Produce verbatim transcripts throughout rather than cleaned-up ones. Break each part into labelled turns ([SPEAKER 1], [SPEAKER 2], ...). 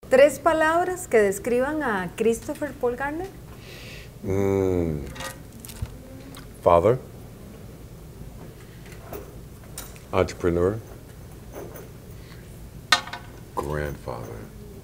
[SPEAKER 1] Tres palabras que describan a Christopher Paul Garner.
[SPEAKER 2] Mm. Father. Entrepreneur. Grandfather.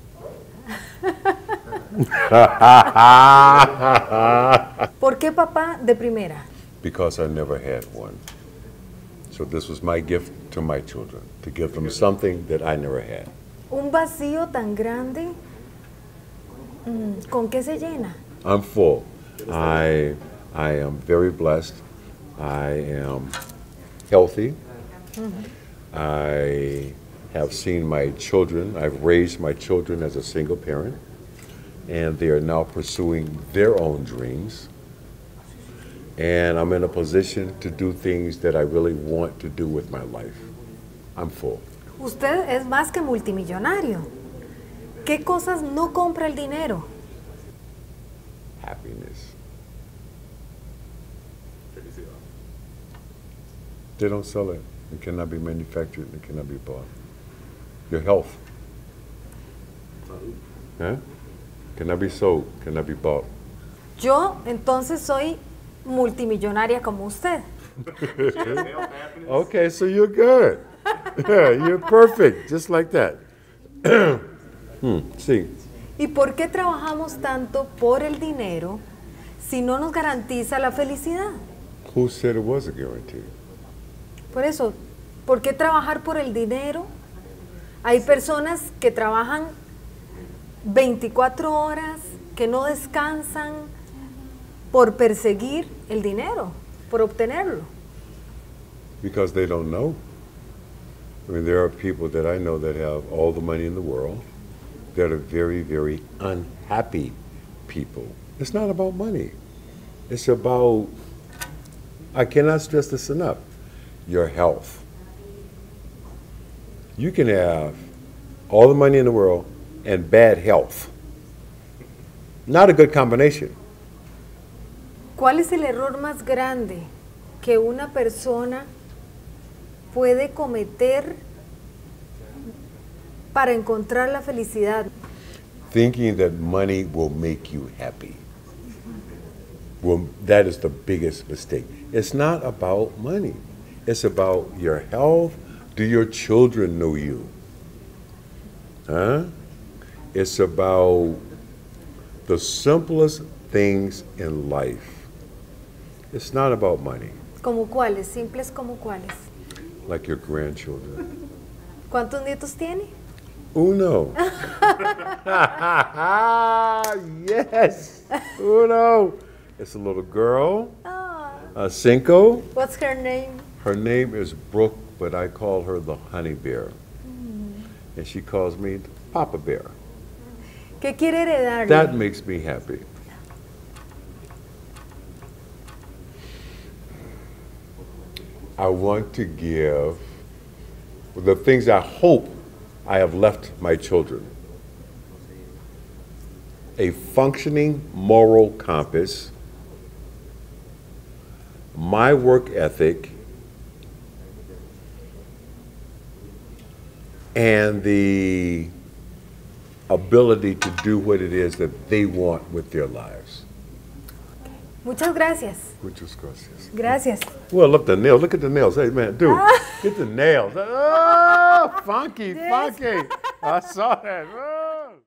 [SPEAKER 1] ¿Por qué papá de primera?
[SPEAKER 2] Because I never had one. So this was my gift to my children, to give them something that I never had.
[SPEAKER 1] Un vacío tan grande, mm, ¿con qué se llena?
[SPEAKER 2] I'm full. I, I am very blessed. I am healthy.
[SPEAKER 1] Mm-hmm.
[SPEAKER 2] I have seen my children. I've raised my children as a single parent, and they are now pursuing their own dreams. And I'm in a position to do things that I really want to do with my life. I'm full.
[SPEAKER 1] Usted es más que multimillonario. ¿Qué cosas no compra el dinero?
[SPEAKER 2] Happiness. They don't sell it. It cannot be manufactured. It cannot be bought. Your health. Huh? Cannot be sold. Cannot be bought.
[SPEAKER 1] Yo entonces soy multimillonaria como usted.
[SPEAKER 2] Okay, so you're good. Yeah, you're perfect, just like that. hmm, sí.
[SPEAKER 1] ¿Y por qué trabajamos tanto por el dinero si no nos garantiza la felicidad?
[SPEAKER 2] Who said it was a guarantee?
[SPEAKER 1] Por eso, ¿por qué trabajar por el dinero? Hay personas que trabajan veinticuatro horas, que no descansan por perseguir el dinero, por obtenerlo.
[SPEAKER 2] Because they don't know. I mean, there are people that I know that have all the money in the world that are very, very unhappy people. It's not about money. It's about, I cannot stress this enough, your health. You can have all the money in the world and bad health. Not a good combination.
[SPEAKER 1] ¿Cuál es el error más grande que una persona puede cometer para encontrar la felicidad?
[SPEAKER 2] Thinking that money will make you happy. Well, that is the biggest mistake. It's not about money. It's about your health. Do your children know you? Huh? It's about the simplest things in life. It's not about money.
[SPEAKER 1] ¿Como cuáles? Simples como cuáles.
[SPEAKER 2] Like your grandchildren.
[SPEAKER 1] ¿Cuántos nietos tiene?
[SPEAKER 2] Uno. Yes. Uno. It's a little girl.
[SPEAKER 1] Oh.
[SPEAKER 2] Uh, Cinco.
[SPEAKER 1] What's her name?
[SPEAKER 2] Her name is Brooke, but I call her the honey bear.
[SPEAKER 1] Mm.
[SPEAKER 2] And she calls me Papa Bear.
[SPEAKER 1] ¿Qué quiere heredarle?
[SPEAKER 2] That makes me happy. I want to give the things I hope I have left my children. A functioning moral compass, my work ethic, and the ability to do what it is that they want with their lives.
[SPEAKER 1] Muchas gracias.
[SPEAKER 2] Muchas gracias.
[SPEAKER 1] Gracias.
[SPEAKER 2] Well, look the nails. Look at the nails. Hey, man, dude, get the nails. Oh, funky,
[SPEAKER 1] Yes.
[SPEAKER 2] funky. I saw that. Oh.